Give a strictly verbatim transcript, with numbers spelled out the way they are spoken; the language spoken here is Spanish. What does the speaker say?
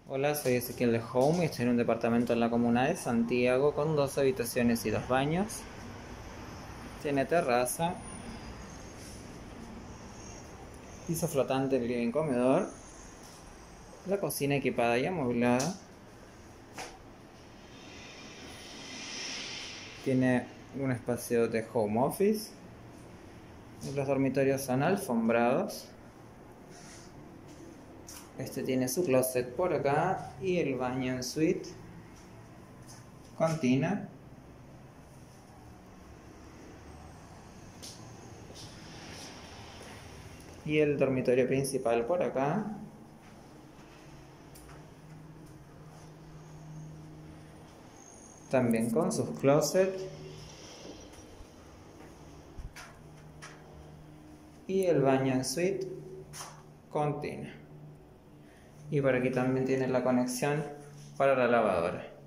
Hola, soy Ezequiel de Home y estoy en un departamento en la comuna de Santiago con dos habitaciones y dos baños. Tiene terraza, piso flotante, living comedor, la cocina equipada y amueblada. Tiene un espacio de home office. Los dormitorios son alfombrados. Este tiene su closet por acá y el baño en suite con tina. Y el dormitorio principal por acá. También con sus closets. Y el baño en suite con tina. Y por aquí también tiene la conexión para la lavadora.